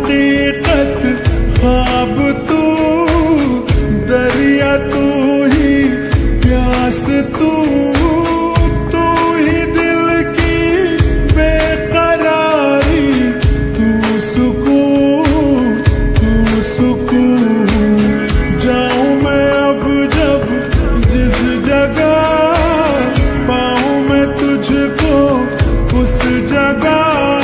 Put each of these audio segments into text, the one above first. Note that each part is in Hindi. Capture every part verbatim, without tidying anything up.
हकीकत ख्वाब तू, दरिया तू ही प्यास तू, तू ही दिल की बेकरारी, तू सुकून तू सुकून। जाऊं मैं अब जब जिस जगह, पाऊं मैं तुझको उस जगह,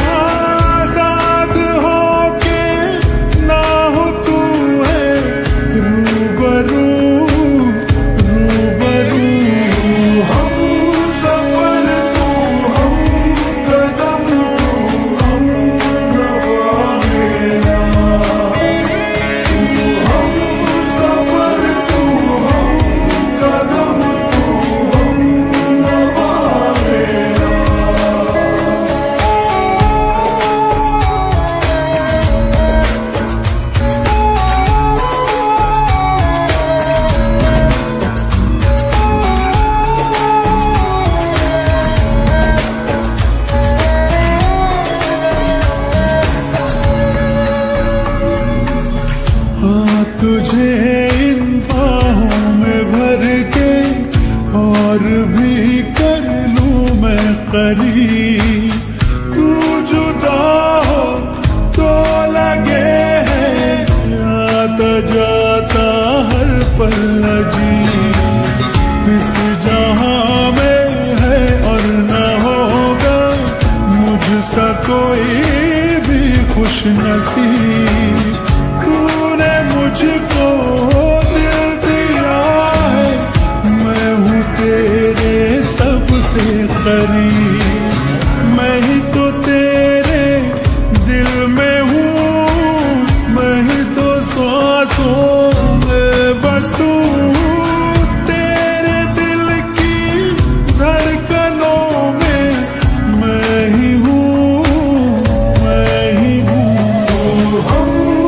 तुझे इन बाहों में भर के और भी कर लूं मैं करीब, तू जुदा हो तो लगे है आता जाता हर पल अजीब। इस जहां में है और न होगा मुझसा कोई भी खुश नसीब। मुझको दिल दिया है, मैं हूँ तेरे सबसे करीब, मैं ही तो तेरे दिल में हूँ, मैं ही तो सांसों में बसूं, तेरे दिल की धड़कनों में मैं ही हूँ, मैं ही हूँ। हम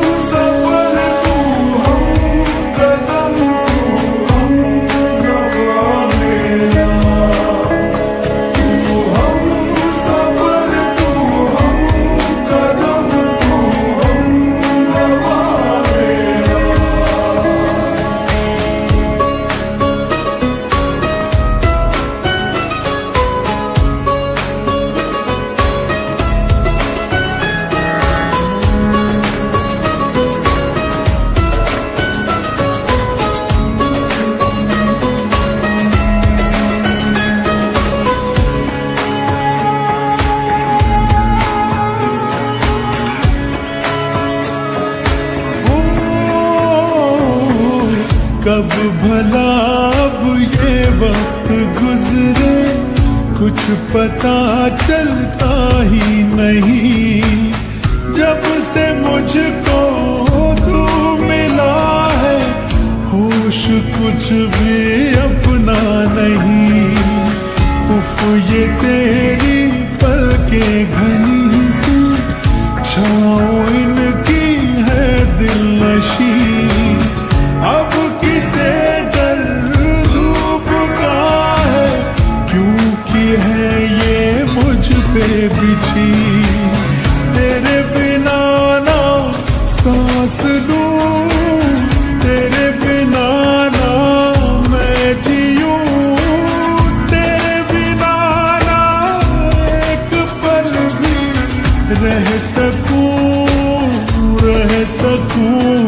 कब भला अब ये वक्त गुजरे, कुछ पता चलता ही नहीं। जब से मुझको तू मिला है, होश कुछ भी अपना नहीं। उफ ये तेरी पलकें घनी सी, छाँव इनकी है दिल नशी। अब किसे डर धूप का है, क्योंकि है ये मुझ पे बिछी। तेरे बिना ना सांस लूं, तेरे बिना ना मैं जीऊं, तेरे बिना ना एक पल भी रह सकूं, रह सकूं।